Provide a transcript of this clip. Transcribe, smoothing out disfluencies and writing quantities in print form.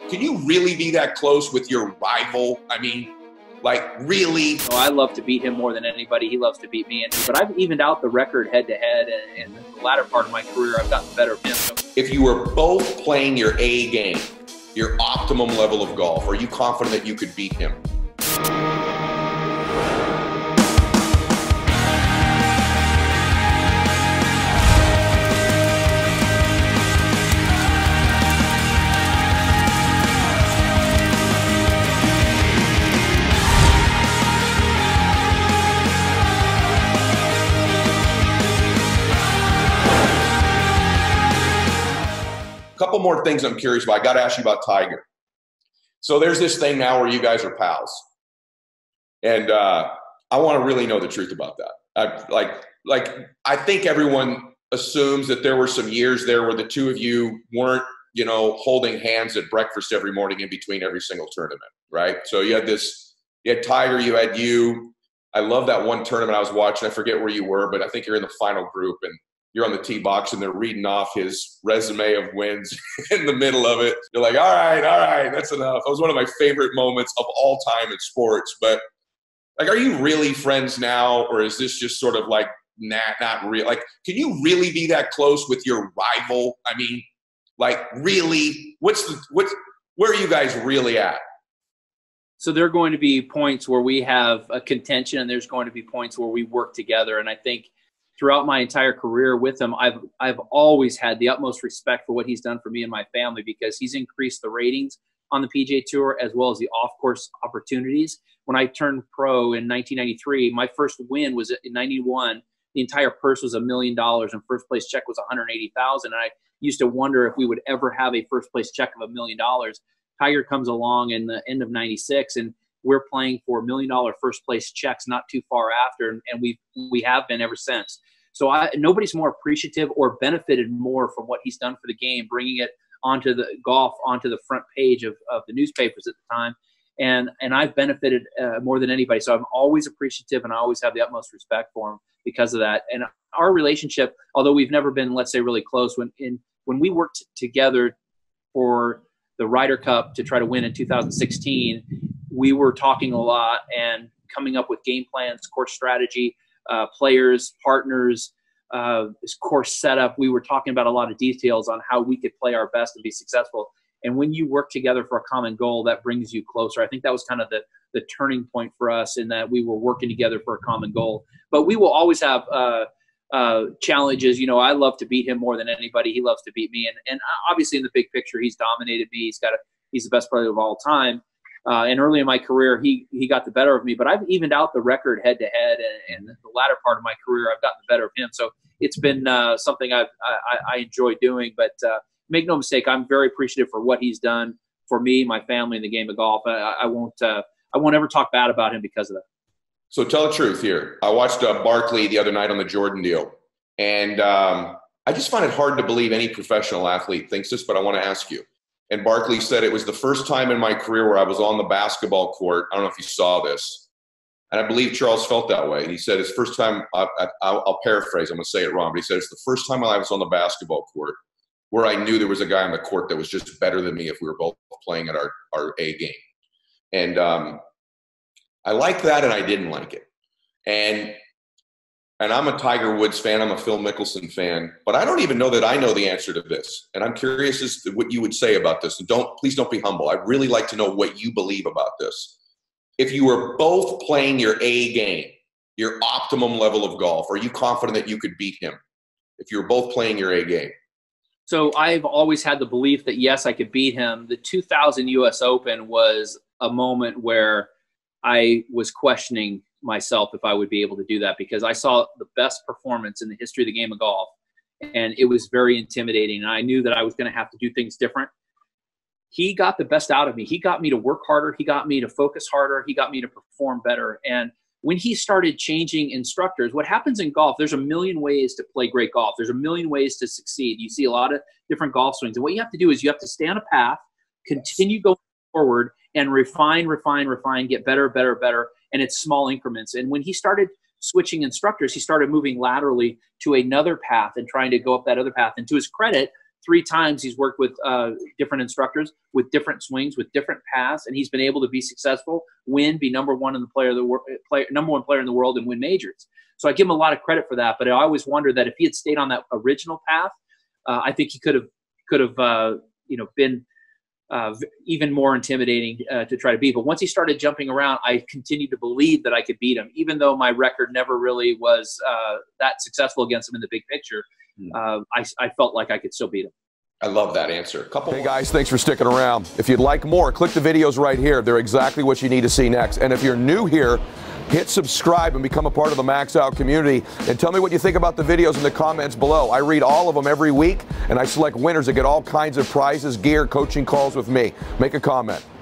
Can you really be that close with your rival? I mean, like, really? No, I love to beat him more than anybody. He loves to beat me. But I've evened out the record head-to-head, and in the latter part of my career, I've gotten the better of him. So if you were both playing your A game, your optimum level of golf, are you confident that you could beat him? Couple more things I'm curious about. I got to ask you about Tiger. So there's this thing now where you guys are pals, and I want to really know the truth about that. I think everyone assumes that there were some years there where the two of you weren't, holding hands at breakfast every morning in between every single tournament, right? So you had Tiger, you had you. I love that one tournament I was watching. I forget where you were, but I think you're in the final group, and you're on the tee box and they're reading off his resume of wins in the middle of it. You're like, all right, that's enough. It was one of my favorite moments of all time in sports. But like, are you really friends now? Or is this just sort of like, not real? Like, can you really be that close with your rival? I mean, like, really, where are you guys really at? So there are going to be points where we have a contention, and there's going to be points where we work together. And I think throughout my entire career with him, I've always had the utmost respect for what he's done for me and my family, because he's increased the ratings on the PGA Tour as well as the off-course opportunities. When I turned pro in 1993, my first win was in 91. The entire purse was $1 million, and first place check was $180,000. And I used to wonder if we would ever have a first place check of $1 million. Tiger comes along in the end of 96, and we're playing for $1 million first place checks not too far after, and we have been ever since. So nobody's more appreciative or benefited more from what he's done for the game, bringing it onto the front page of the newspapers at the time, and I've benefited more than anybody. So I'm always appreciative, and I always have the utmost respect for him because of that. And our relationship, although we've never been, let's say, really close, when we worked together for the Ryder Cup to try to win in 2016. We were talking a lot and coming up with game plans, course strategy, players, partners, course setup. We were talking about a lot of details on how we could play our best and be successful. And when you work together for a common goal, that brings you closer. I think that was kind of the turning point for us, in that we were working together for a common goal. But we will always have challenges. I love to beat him more than anybody. He loves to beat me. And obviously in the big picture, he's dominated me. He's the best player of all time. And early in my career, he got the better of me. But I've evened out the record head-to-head, and the latter part of my career, I've gotten the better of him. So it's been something I enjoy doing. But make no mistake, I'm very appreciative for what he's done for me, my family, and the game of golf. I won't ever talk bad about him because of that. So tell the truth here. I watched Barkley the other night on the Jordan deal, and I just find it hard to believe any professional athlete thinks this, but I want to ask you. And Barkley said it was the first time in my career where I was on the basketball court. I don't know if you saw this. And I believe Charles felt that way. And he said it's the first time, I'll paraphrase, I'm going to say it wrong, but he said it's the first time I was on the basketball court where I knew there was a guy on the court that was just better than me if we were both playing at our A game. And I liked that, and I didn't like it. And I'm a Tiger Woods fan. I'm a Phil Mickelson fan. But I don't even know that I know the answer to this. And I'm curious as to what you would say about this. And please don't be humble. I'd really like to know what you believe about this. If you were both playing your A game, your optimum level of golf, are you confident that you could beat him if you were both playing your A game? So I've always had the belief that, yes, I could beat him. The 2000 U.S. Open was a moment where I was questioning myself if I would be able to do that, because I saw the best performance in the history of the game of golf, and it was very intimidating. And I knew that I was going to have to do things different. He got the best out of me. He got me to work harder. He got me to focus harder. He got me to perform better. And when he started changing instructors, what happens in golf, there's a million ways to play great golf. There's a million ways to succeed. You see a lot of different golf swings. And what you have to do is you have to stay on a path, continue going forward, and refine, get better, better, better. And it's small increments. And when he started switching instructors, he started moving laterally to another path and trying to go up that other path. And to his credit, 3 times he's worked with different instructors, with different swings, with different paths, and he's been able to be successful, be number one in the number one player in the world, and win majors. So I give him a lot of credit for that. But I always wonder that if he had stayed on that original path, I think he could have been even more intimidating to try to beat. But once he started jumping around, I continued to believe that I could beat him, even though my record never really was that successful against him in the big picture. I felt like I could still beat him. I love that answer. Hey guys, thanks for sticking around. If you'd like more, click the videos right here. They're exactly what you need to see next. And if you're new here, hit subscribe and become a part of the Max Out community. And tell me what you think about the videos in the comments below. I read all of them every week, and I select winners that get all kinds of prizes, gear, coaching calls with me. Make a comment.